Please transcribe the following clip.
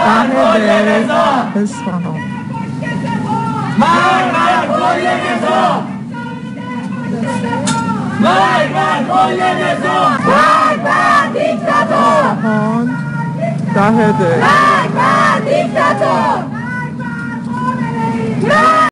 اصفهان. مرگ بر کل نظام، مرگ بر کل نظام، مرگ بر دیکتاتور، اصفهان 10 دی. مرگ بر دیکتاتور، مرگ